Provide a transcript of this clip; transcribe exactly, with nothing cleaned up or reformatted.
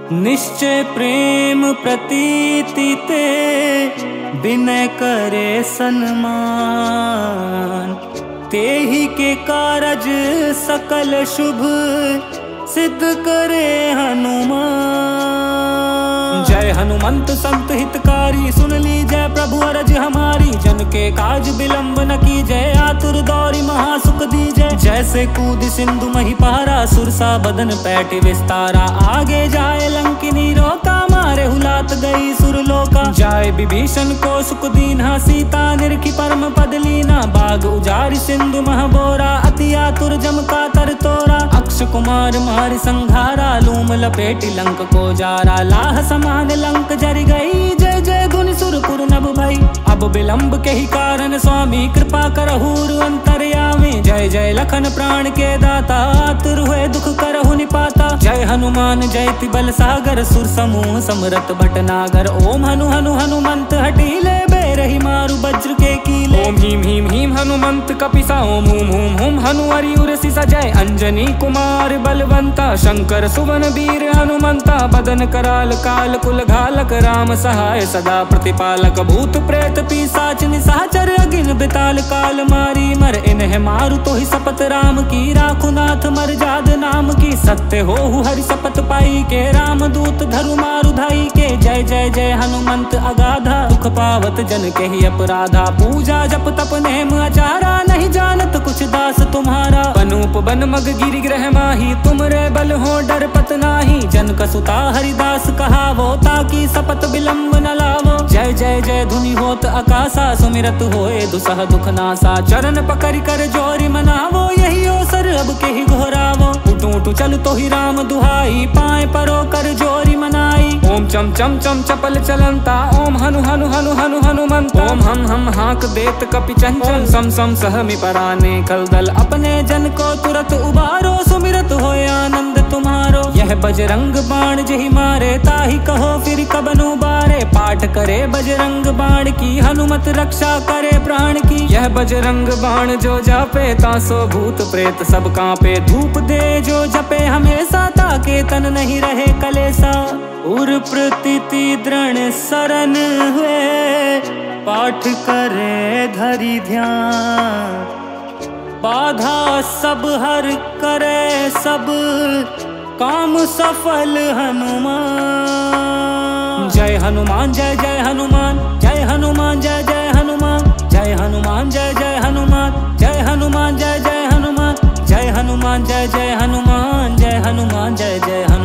निश्चय प्रेम प्रतीति ते विनय करे सन्मान। तेहि के कारज सकल शुभ सिद्ध करे हनुमान। जय हनुमंत संत हितकारी, सुन ली जय प्रभु अरज हमारी। जन के काज विलंब न की जय, आतुर दौरी महासुख दी जय। जैसे कूद सिंधु मही पारा, सुरसा बदन पैठ विस्तारा। आगे जाए लंकिनी रोका, मारे हुलात गई सुरलोका। जाए विभीषण को सुख दीन्हा, सीता निरखी परम पद लीना। बाग उजारि सिंधु महबोरा, अति आतुर जम का तर तोरा। अक्ष कुमार मारि संघारा, लूम लपेटी लंक को जारा। लाह समान लंक जरि गई, जय जय धुनि सुरपुर नभ भई। अब विलंब के ही कारण स्वामी, कृपा करहूर अंतर्यामी। जय जय लखन प्राण के दाता, आतुर हुए दुख करहु निपाता। जय हनुमान जयति बल सागर, सुर समूह समरत भटनागर। ओम हनु हनु हनुमंत हठीले, बेरहि मारु वज्र के कीले। ओम हीम हीम हीम हनुमंत कपिसा, ओम हुम हुम हुम हनु हरि उरसी सजय। अंजनी कुमार बलवंता, शंकर सुवन वीर हनुमंता। बदन कराल काल कुल घालक, राम सहाय सदा प्रतिपालक। भूत प्रेत पिशाच निशाचर, अगिन बिताल काल मारी मर। इन्हें मारु तो ही सपत राम की, राखुनाथ मर जाद नाम की। सत्य हो हरि शपथ पाई के, राम दूत धरु मारु धाई के। जय जय जय हनुमंत अगाधा, दुख पावत जन के ही अपराधा। पूजा जप तप नेम आचारा, नहीं जानत कुछ दास तुम्हारा। बनूप बन मग गिरि ग्रह माही, तुमरे बल हो डर पत नाही। जन कसुता हरिदास कहावो, ताकि सपत विलंब न लावो। जय जय जय धुनि होत आकाशा, सुमिरत होए दुसह दुख नासा। चरण पकड़ कर जोरी मनावो, यही अवसर अब के ही घोरावो। उठू उठू चल तो ही राम दुहाई, पाए परो कर जोरी मनाई। ओम चम चम चम चपल चलंता, ओम हनु हनु हनु हनु हनुमंत। ओम हम हम हाक देत कपि चंचल, सम सम सहमि पराने खल दल। अपने जन को तुरत उबारो, सुमिरत होए आनंद तुम्हारो। यह बजरंग बाण जेहि मारे, ताहि कहो फिर कबनु बारे। पाठ करे बजरंग बाण की, हनुमत रक्षा करे प्राण की। यह बजरंग बाण जो जापे, तासो भूत प्रेत सब कांपे। धूप दे जो जपे हमेशा, ताके तन नहीं रहे कलेसा। उर प्रतीति दृढ़ शरण हुए, पाठ करे धरि ध्यान। बाधा सब हर करे सब, काम सफल हनुमान। जय हनुमान जय जय हनुमान, जय हनुमान जय जय हनुमान। जय हनुमान जय जय हनुमान, जय हनुमान जय जय हनुमान। जय हनुमान जय जय हनुमान, जय हनुमान जय जय हनुमान।